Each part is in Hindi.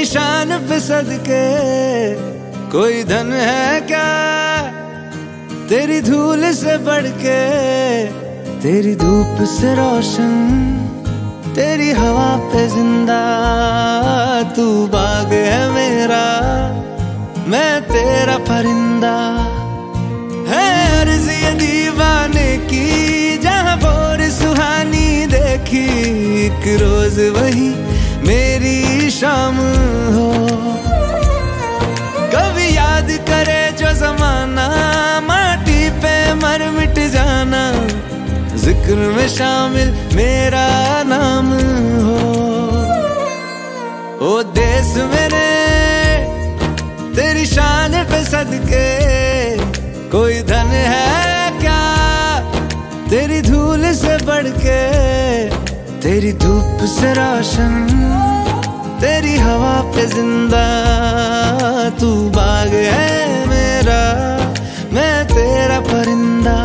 शान पे सदके कोई धन है क्या, तेरी धूल से बढ़ के, तेरी धूप से रोशन, तेरी हवा पे जिंदा। तू बाग है मेरा, मैं तेरा परिंदा। है अर्ज़ ये दीवाने की, जहाँ भोर सुहानी देखी, एक रोज वही मेरी शाम हो। कभी याद करे जो जमाना, माटी पे मर मिट जाना, जिक्र में शामिल मेरा नाम हो। ओ देश मेरे तेरी शान पे सदके कोई धन है क्या, तेरी धूल से बढ़ के, तेरी धूप से रोशन, तेरी हवा पे जिंदा। तू बाग है मेरा, मैं तेरा परिंदा।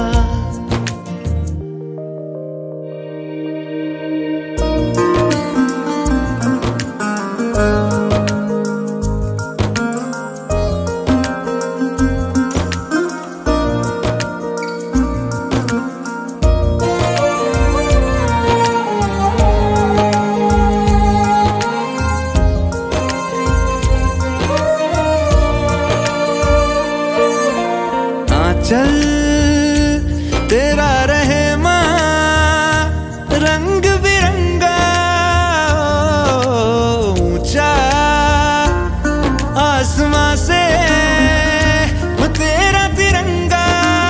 चल तेरा रहे माँ रंग बिरंगा, ऊंचा आसमां से तेरा तिरंगा।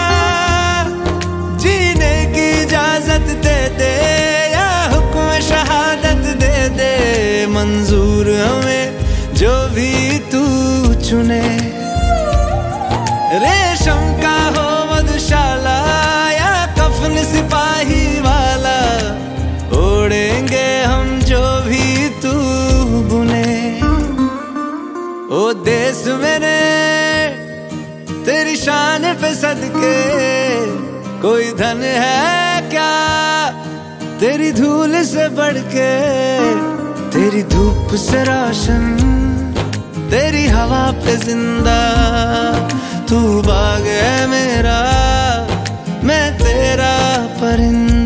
जीने की इजाजत दे दे या हुक्म शहादत दे दे, मंजूर हमें जो भी तू चुने। रेशम का हो मधुशाला या कफन सिपाही वाला, ओढ़ेंगे हम जो भी तू बुने। ओ देश मेरे तेरी शान पे सदके कोई धन है क्या, तेरी धूल से बढ़ के, तेरी धूप से रोशन, तेरी हवा पे जिंदा। तू बाग है मेरा, मैं तेरा परिंदा।